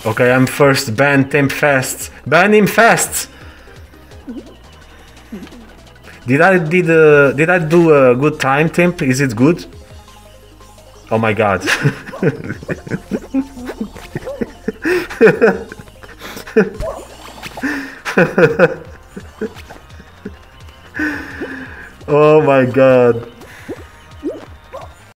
Okay, I'm first. Ban Temp fast. Ban him fast. Did I do a good time, Temp? Is it good? Oh my god. Oh my god.